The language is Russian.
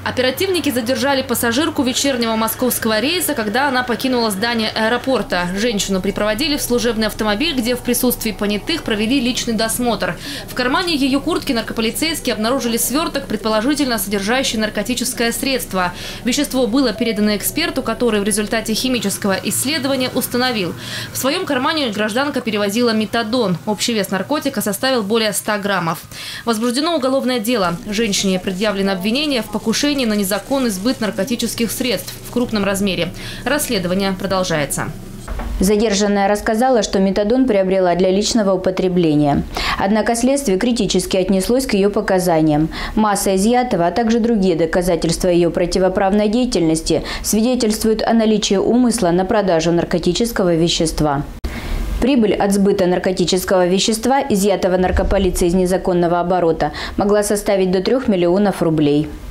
Оперативники задержали пассажирку вечернего московского рейса, когда она покинула здание аэропорта. Женщину припроводили в служебный автомобиль, где в присутствии понятых провели личный досмотр. В кармане ее куртки наркополицейские обнаружили сверток, предположительно содержащий наркотическое средство. Вещество было передано эксперту, который в результате химического исследования установил. В своем кармане гражданка перевозила метадон. Общий вес наркотика составил более 100 граммов. Возбуждено уголовное дело. Женщине предъявлено обвинение в покушении на незаконный сбыт наркотических средств в крупном размере. Расследование продолжается. Задержанная рассказала, что метадон приобрела для личного употребления. Однако следствие критически отнеслось к ее показаниям. Масса изъятого, а также другие доказательства ее противоправной деятельности свидетельствуют о наличии умысла на продажу наркотического вещества. Прибыль от сбыта наркотического вещества, изъятого наркополицией из незаконного оборота, могла составить до 3 миллионов рублей.